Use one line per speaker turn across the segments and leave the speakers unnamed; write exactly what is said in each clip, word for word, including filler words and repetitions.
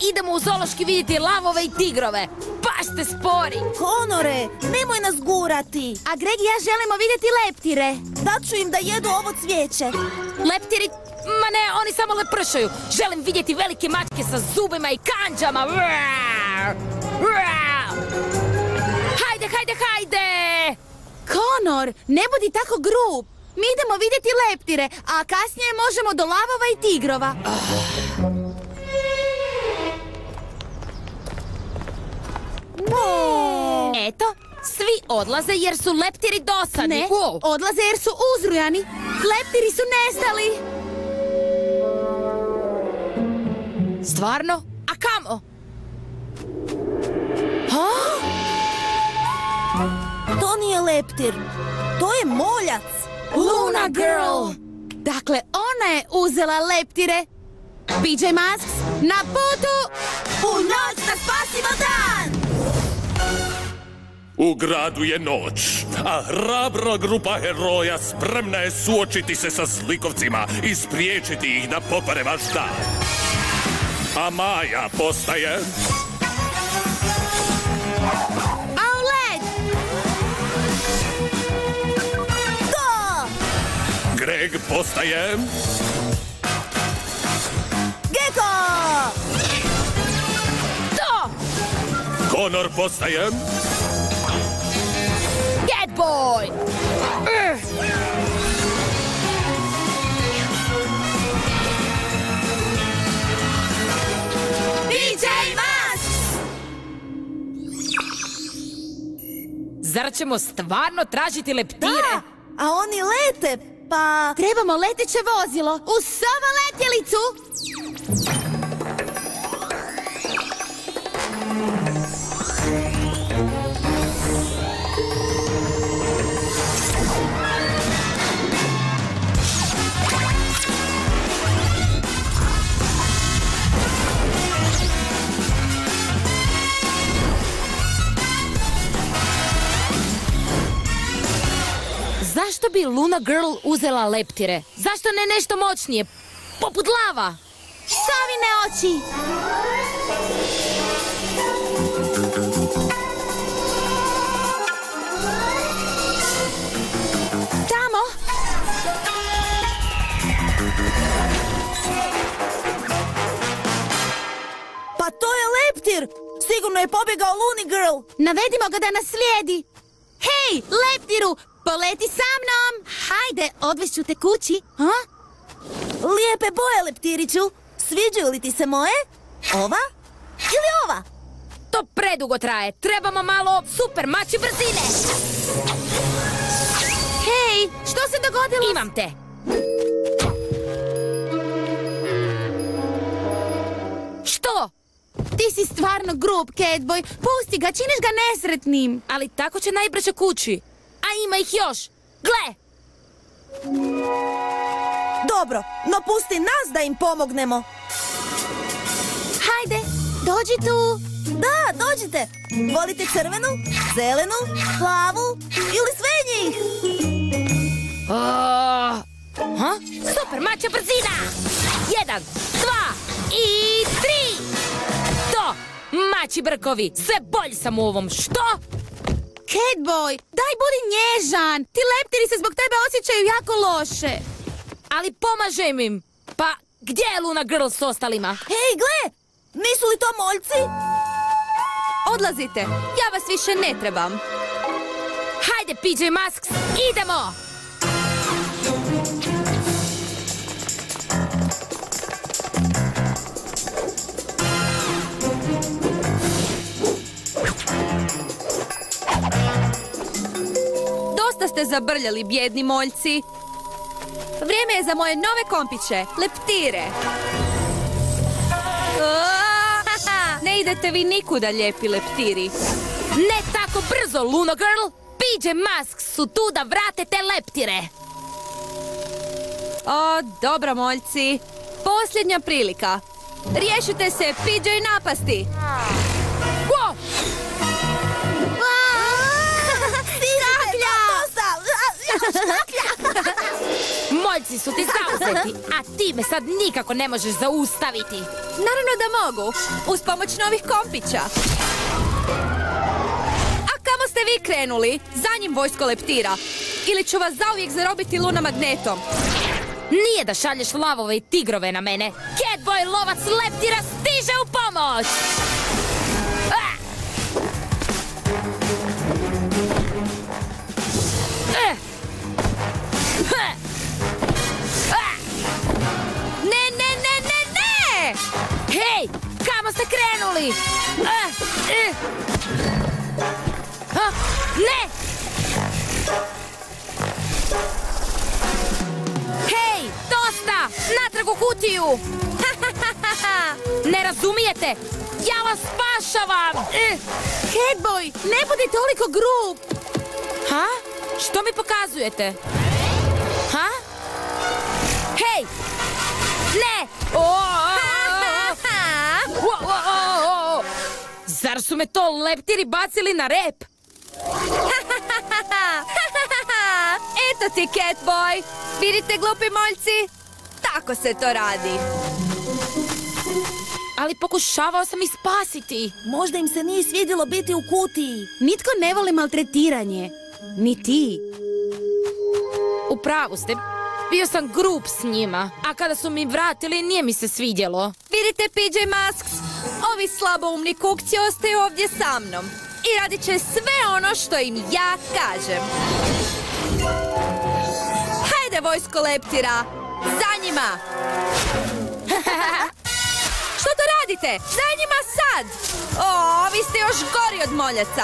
idemo u zoološki vidjeti lavove i tigrove. Baš ste spori.
Conore, nemoj nas gurati.
A Greg i ja želimo vidjeti leptire.
Daću im da jedu ovo cvijeće.
Leptiri? Ma ne, oni samo lepršaju. Želim vidjeti velike mačke sa zubima i kanđama. Hajde, hajde, hajde!
Conor, ne budi tako grub. Mi idemo vidjeti leptire, a kasnije možemo do lavova i tigrova.
Ne.
Eto, svi odlaze jer su leptiri dosadni.
Ne,
Wow.
odlaze jer su uzrujani. Leptiri su nestali.
Stvarno? A kamo? Ha?
To nije leptir. To je moljac.
Luna Girl!
Dakle, ona je uzela leptire. P J Masks, na putu!
U noć da spasimo dan!
U gradu je noć, a hrabra grupa heroja spremna je suočiti se sa zlikovcima i spriječiti ih da pokvare vaš dan. A Maja postaje...
Owlette!
To!
Greg postaje...
Gecko!
To!
Conor postaje...
Catboy! Ugh.
P J Masks!
Zar ćemo stvarno tražiti leptire?
Da, a oni lete, pa...
Trebamo leteće vozilo uz sova letjelicu.
Zašto bi Luna Girl uzela leptire? Zašto ne nešto moćnije? Poput lava?
Sovine oči. Tamo.
Pa to je leptir! Sigurno je pobjegao Luni Girl!
Navedimo ga da nas slijedi. Hej, leptiru, poleti sa mnom. Hajde, odvešću te kući. Ha?
Lijepe boje, leptiriću. Sviđaju li ti se moje? Ova? Ili ova?
To predugo traje. Trebamo malo super mači brzine.
Hej, što se dogodilo?
Imam te. Što?
Ti si stvarno grub, Catboy. Pusti ga, činiš ga nesretnim.
Ali tako će najbrže kući. A ima ih još. Gle!
Dobro, no pusti nas da im pomognemo.
Hajde, dođi tu.
Da, dođite. Volite crvenu, zelenu, plavu ili sve njih?
Oh. Ha? Super mača brzina! Jedan, dva i tri! To! Mači brkovi! Sve bolji sam u ovom. Što?
Catboy, daj budi nježan. Ti leptiri se zbog tebe osjećaju jako loše.
Ali pomažem im. Pa, gdje je Luna Girl s ostalima?
Hej, gle! Nisu li to moljci?
Odlazite, ja vas više ne trebam.
Hajde, P J Masks, idemo!
Dosta ste zabrljali, bjedni moljci. Vrijeme je za moje nove kompiće, leptire. Ne idete vi nikuda, lijepi leptiri.
Ne tako brzo, Luna Girl! P J Masks su tu da vrate te leptire.
O, dobro, moljci. Posljednja prilika. Riješite se P J napasti.
Wow!
Saklja!
Moj boljci su ti zauzeti, a ti me sad nikako ne možeš zaustaviti.
Naravno da mogu, uz pomoć novih kompića. A kamo ste vi krenuli? Za njim, vojsko leptira. Ili ću vas zauvijek zarobiti luna magnetom.
Nije da šalješ lavove i tigrove na mene. Catboy lovac leptira stiže u pomoć! Ah! Eh! Heh! Ah!
Ne, ne, ne, ne, ne!
Hej, kamo ste krenuli? Ah! Eh! Ah! Ne! Hej, dosta! Natrag u kutiju! Ne razumijete? Ja vas spašavam! Eh!
Catboy, ne budi toliko grub!
Ha? Što mi pokazujete? Ha? Hej! Ne! O, o, o, o, o, o. Zar su me to leptiri bacili na rep?
Eto ti, Catboy! Vidite, glupi moljci? Tako se to radi.
Ali pokušavao sam ih spasiti.
Možda im se nije svidjelo biti u kutiji.
Nitko ne voli maltretiranje. Ni ti.
U pravu ste. Bio sam grub s njima, a kada su mi vratili nije mi se svidjelo.
Vidite, P J Masks? Ovi slaboumni kukci ostaju ovdje sa mnom. I radit će sve ono što im ja kažem. Hajde, vojsko leptira! Za njima! Što to radite? Za njima sad! O, vi ste još gori od moljaca.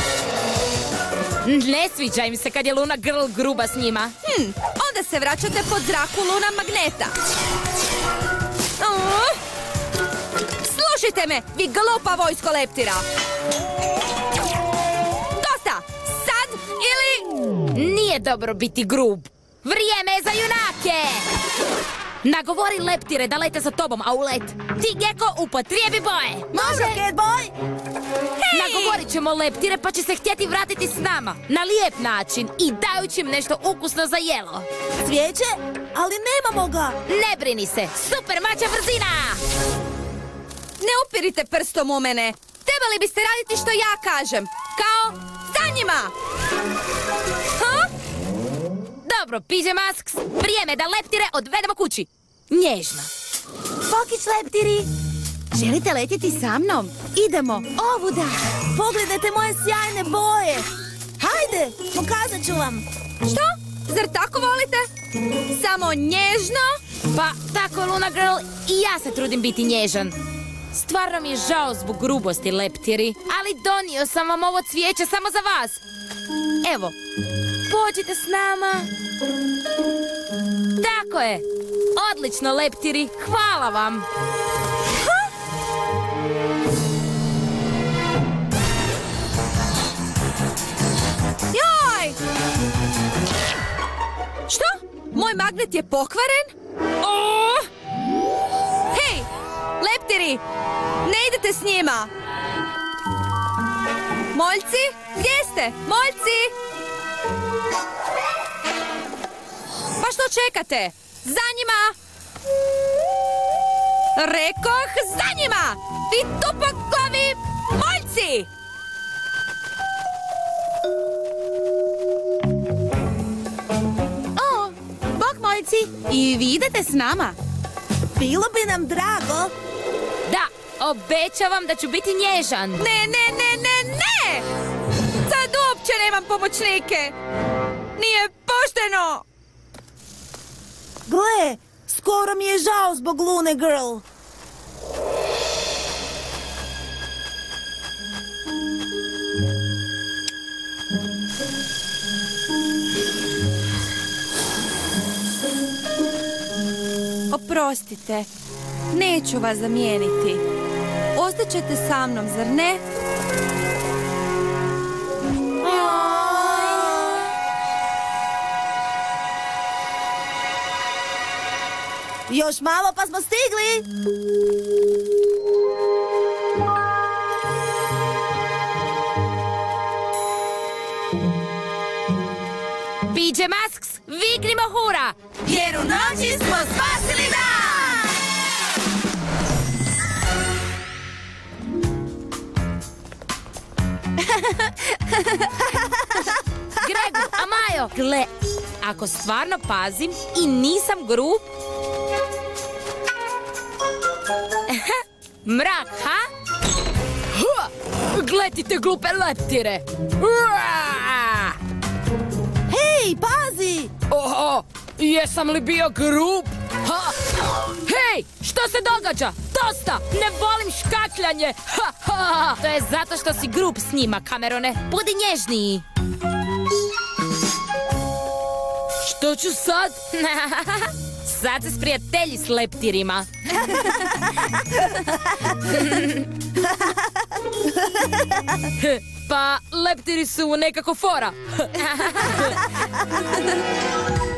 Ne sviđa im se kad je Luna Girl gruba s njima.
Hm, onda se vraćate pod zraku Luna magneta. Uh. Slušajte me, vi glupa vojsko leptira! Dosta! Sad ili...
Nije dobro biti grub. Vrijeme je za junake! Nagovori leptire da lete za tobom, a u let. Ti, Gecko, upotrijebi boje!
Može, Catboy!
Nagovorit ćemo leptire pa će se htjeti vratiti s nama. Na lijep način i dajući im nešto ukusno za jelo.
Cvijeće? Ali nemamo ga!
Ne brini se, super mača brzina!
Ne upirite prstom u mene. Trebali biste raditi što ja kažem. Kao, za njima! Ha?
Dobro, P J Masks, vrijeme da leptire odvedemo kući. Nježno.
Pokić leptiri!
Želite letjeti sa mnom? Idemo, ovuda!
Pogledajte moje sjajne boje! Hajde, pokazat ću vam!
Što? Zar tako volite? Samo nježno?
Pa, tako, Luna Girl, i ja se trudim biti nježan. Stvarno mi je žao zbog grubosti, leptiri, ali donio sam vam ovo cvijeće samo za vas. Evo, pođite s nama. Tako je. Odlično, leptiri, hvala vam.
Joj! Što? Moj magnet je pokvaren?
O!
Hej, leptiri, ne idete s njima. Moljci, gdje ste? Moljci! Pa što čekate? Za njima! Rekoh, za njima! Vi tupoglavi moljci!
O, bok moljci, i vi idete s nama?
Bilo bi nam drago.
Da, obećavam da ću biti nježan.
Ne, ne, ne, ne, ne! Sad uopće nemam pomoćnike! Nije pošteno!
Gle, skoro mi je žao zbog Lune Girl.
Oprostite, neću vas zamijeniti. Ostaćete sa mnom, zar ne?
Još malo pa smo stigli.
P J Masks, viknimo hura!
Jer
jer u noći smo spasili dan!
Gregu, Amajo, gle, ako stvarno pazim i nisam grub... Mrak, ha? Ha! Gletite glupe leptire! Uaa!
Hej, pazi!
Oho, jesam li bio grub? Ha! Hej, što se događa? Dosta! Ne volim škakljanje! Ha, ha! To je zato što si grub s njima, Camerone. Budi nježniji. Što ću sad? Sad se sprijatelji s leptirima. Pa, leptiri su nekako fora.